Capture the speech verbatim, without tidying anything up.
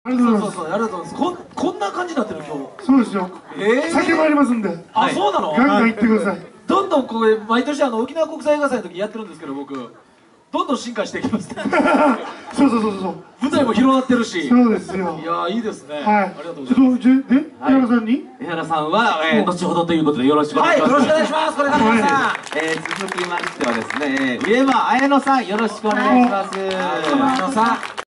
ありがとうございます。 そうそうそう、ありがとうございます。こんこんな感じになってる今日。 そうですよ。 ええ。 酒もありますんで。 あ、そうなの？ ガンガン行ってください。 どんどんこれ毎年あの沖縄国際映画祭の時やってるんですけど、僕どんどん進化していきますね。 そうそうそうそう。 舞台も広がってるし。 そうですよ。 いやーいいですね。 はい。 ありがとうございます。 ちょっとで、江原さんに？ 江原さんは、えー、後ほどということでよろしくお願はいい、 します。 よろしくお願いします。これから皆さん。 えー、続きましてはですね、えー上間綾乃さんよろしくお願いします。 上間綾乃さん。